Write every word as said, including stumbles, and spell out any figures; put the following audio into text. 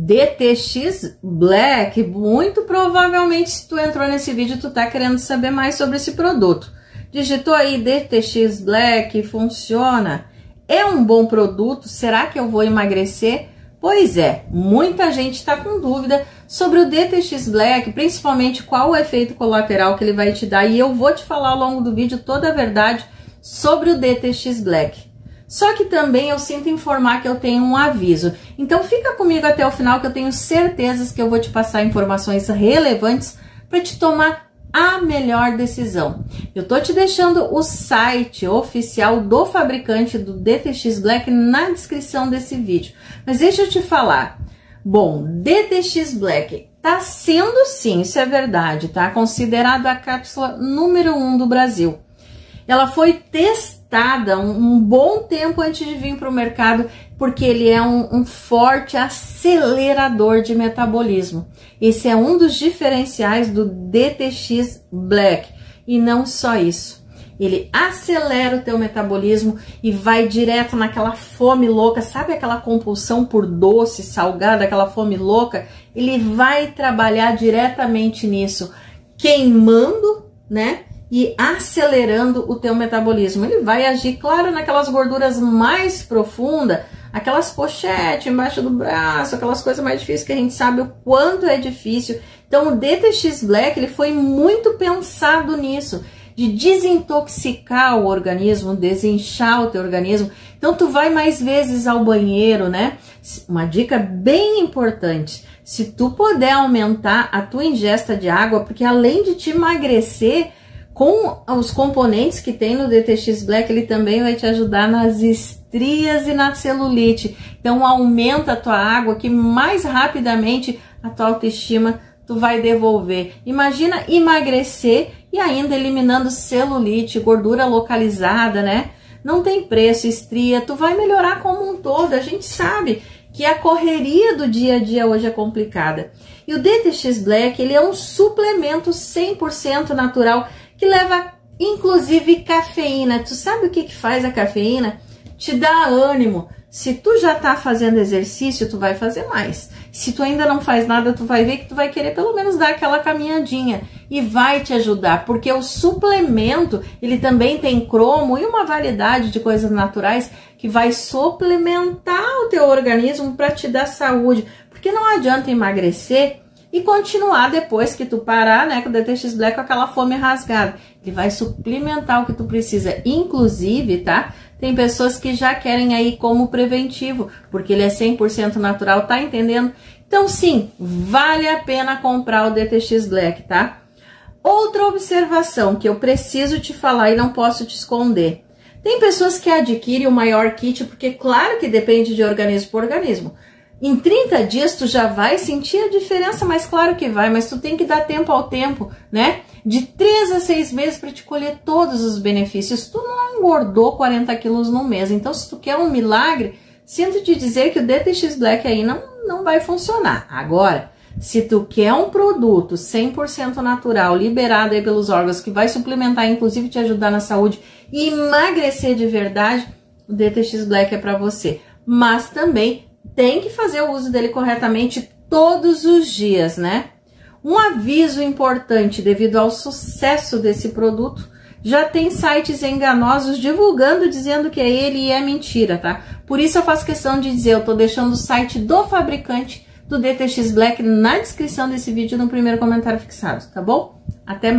D T X Black, muito provavelmente se tu entrou nesse vídeo, tu tá querendo saber mais sobre esse produto. Digitou aí D T X Black, funciona? É um bom produto? Será que eu vou emagrecer? Pois é, muita gente tá com dúvida sobre o D T X Black, principalmente qual o efeito colateral que ele vai te dar, e eu vou te falar ao longo do vídeo toda a verdade sobre o D T X Black. Só que também eu sinto informar que eu tenho um aviso. Então fica comigo até o final que eu tenho certezas que eu vou te passar informações relevantes para te tomar a melhor decisão. Eu tô te deixando o site oficial do fabricante do D T X Black na descrição desse vídeo. Mas deixa eu te falar. Bom, D T X Black tá sendo sim, isso é verdade, tá? Considerado a cápsula número um do Brasil. Ela foi testada um, um bom tempo antes de vir para o mercado, porque ele é um, um forte acelerador de metabolismo. Esse é um dos diferenciais do D T X Black. E não só isso. Ele acelera o teu metabolismo e vai direto naquela fome louca. Sabe aquela compulsão por doce, salgado, aquela fome louca? Ele vai trabalhar diretamente nisso, queimando, né? E acelerando o teu metabolismo. Ele vai agir, claro, naquelas gorduras mais profundas, aquelas pochetes embaixo do braço, aquelas coisas mais difíceis que a gente sabe o quanto é difícil. Então o D T X Black ele foi muito pensado nisso, de desintoxicar o organismo, desinchar o teu organismo. Então tu vai mais vezes ao banheiro, né? Uma dica bem importante, se tu puder aumentar a tua ingesta de água, porque além de te emagrecer, com os componentes que tem no D T X Black, ele também vai te ajudar nas estrias e na celulite. Então aumenta a tua água, que mais rapidamente a tua autoestima tu vai devolver. Imagina emagrecer e ainda eliminando celulite, gordura localizada, né? Não tem preço, estria, tu vai melhorar como um todo. A gente sabe que a correria do dia a dia hoje é complicada. E o D T X Black, ele é um suplemento cem por cento natural, que leva inclusive cafeína. Tu sabe o que que faz a cafeína? Te dá ânimo. Se tu já tá fazendo exercício, tu vai fazer mais. Se tu ainda não faz nada, tu vai ver que tu vai querer pelo menos dar aquela caminhadinha. E vai te ajudar, porque o suplemento, ele também tem cromo e uma variedade de coisas naturais que vai suplementar o teu organismo para te dar saúde. Porque não adianta emagrecer e continuar depois que tu parar, né, com o D T X Black com aquela fome rasgada. Ele vai suplementar o que tu precisa. Inclusive, tá? Tem pessoas que já querem aí como preventivo, porque ele é cem por cento natural, tá entendendo? Então sim, vale a pena comprar o D T X Black, tá? Outra observação que eu preciso te falar e não posso te esconder. Tem pessoas que adquirem o maior kit, porque claro que depende de organismo por organismo. Em trinta dias tu já vai sentir a diferença, mas claro que vai, mas tu tem que dar tempo ao tempo, né? De três a seis meses para te colher todos os benefícios. Tu não engordou quarenta quilos no mês, então se tu quer um milagre, sinto te dizer que o D T X Black aí não, não vai funcionar. Agora, se tu quer um produto cem por cento natural, liberado aí pelos órgãos, que vai suplementar, inclusive te ajudar na saúde e emagrecer de verdade, o D T X Black é para você. Mas também tem que fazer o uso dele corretamente todos os dias, né? Um aviso importante, devido ao sucesso desse produto, já tem sites enganosos divulgando, dizendo que é ele e é mentira, tá? Por isso eu faço questão de dizer, eu tô deixando o site do fabricante do D T X Black na descrição desse vídeo, no primeiro comentário fixado, tá bom? Até mais.